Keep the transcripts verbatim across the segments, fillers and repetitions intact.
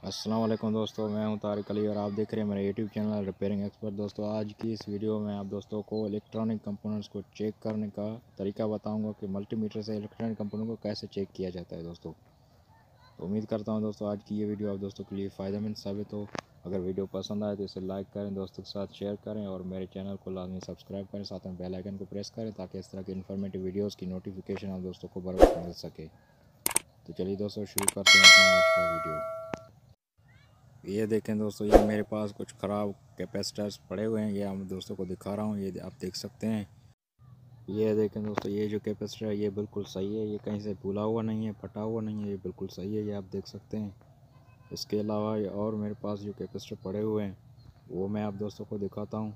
अस्सलाम वालेकुम दोस्तों, मैं हूं तारिक अली और आप देख रहे हैं मेरा यूट्यूब चैनल रिपेयरिंग एक्सपर्ट। दोस्तों आज की इस वीडियो में आप दोस्तों को इलेक्ट्रॉनिक कंपोनेंट्स को चेक करने का तरीका बताऊंगा कि मल्टीमीटर से इलेक्ट्रॉनिक कंपोनेंट को कैसे चेक किया जाता है। दोस्तों तो उम्मीद करता हूं दोस्तों आज की ये वीडियो आप दोस्तों के लिए फ़ायदेमंद साबित हो। अगर वीडियो पसंद आए तो इसे लाइक करें, दोस्तों के साथ शेयर करें और मेरे चैनल को लाजमी सब्सक्राइब करें, साथ में बेल आइकन को प्रेस करें ताकि इस तरह की इन्फॉर्मेटिव वीडियोज़ की नोटिफिकेशन आप दोस्तों को बर वक्त मिल सके। तो चलिए दोस्तों शुरू करते हैं अपना आज का वीडियो। ये देखें दोस्तों, ये मेरे पास कुछ ख़राब कैपेसिटर्स पड़े हुए हैं, ये हम दोस्तों को दिखा रहा हूँ। ये आप देख सकते हैं। ये देखें दोस्तों, ये जो कैपेसिटर है ये बिल्कुल सही है, ये कहीं से फूला हुआ नहीं है, फटा हुआ नहीं है, ये बिल्कुल सही है, ये आप देख सकते हैं। इसके अलावा ये और मेरे पास जो कैपेसिटर पड़े हुए हैं वो मैं आप दोस्तों को दिखाता हूँ।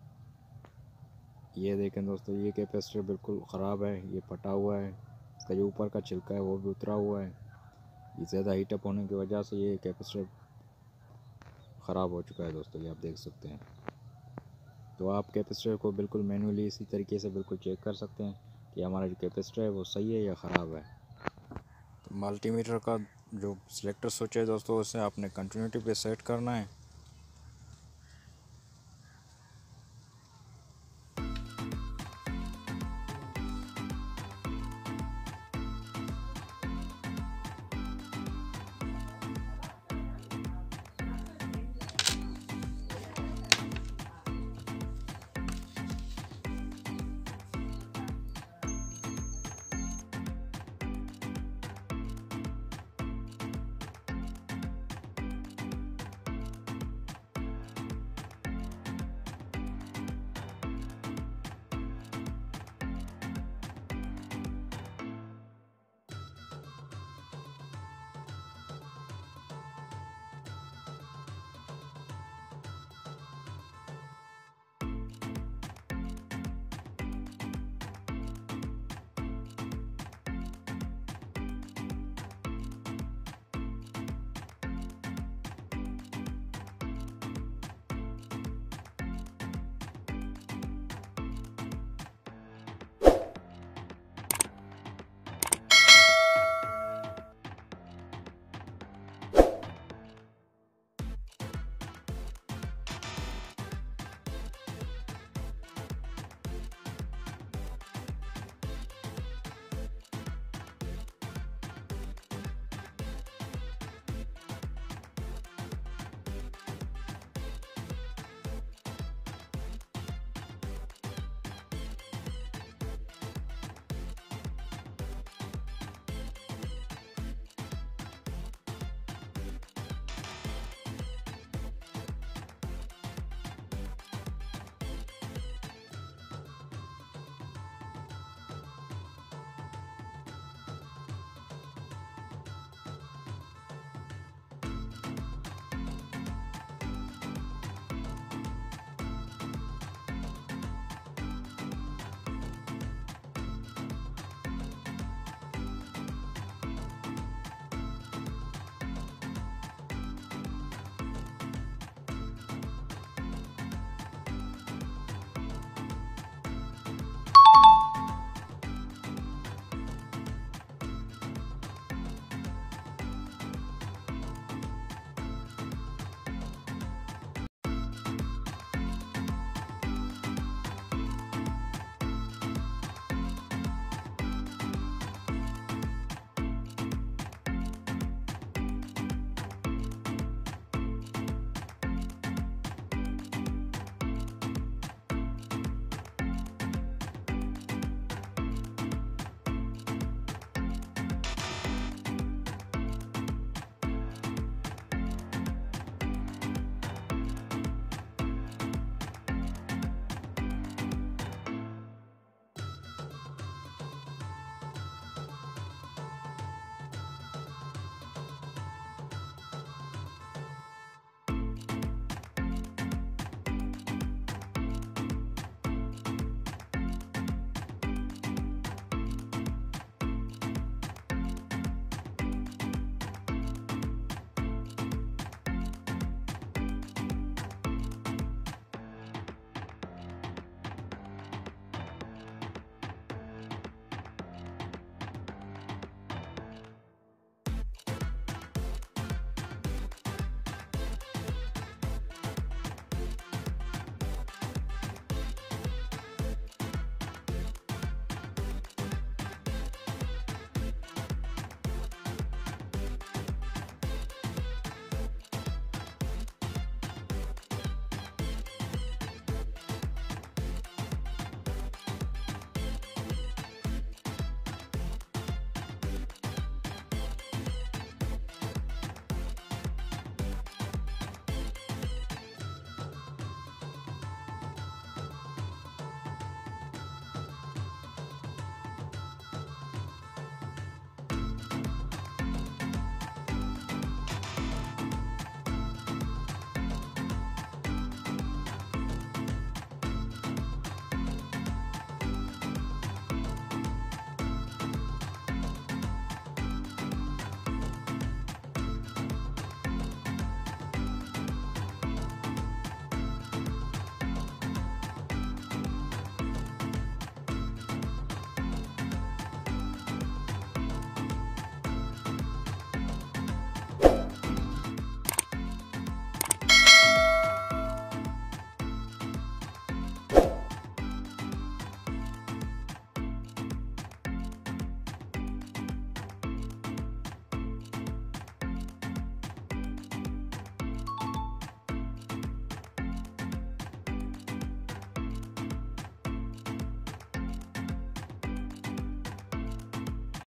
ये देखें दोस्तों, ये कैपेसिटर बिल्कुल ख़राब है, ये फटा हुआ है, इसका जो ऊपर का छिलका है वो भी उतरा हुआ है। ये ज़्यादा हीटअप होने की वजह से ये कैपेसिटर ख़राब हो चुका है दोस्तों, ये आप देख सकते हैं। तो आप कैपेसिटर को बिल्कुल मैन्युअली इसी तरीके से बिल्कुल चेक कर सकते हैं कि हमारा जो कैपेसिटर है वो सही है या ख़राब है। तो मल्टीमीटर का जो सिलेक्टर स्विच है दोस्तों, उसे आपने कंटिन्यूटी पे सेट करना है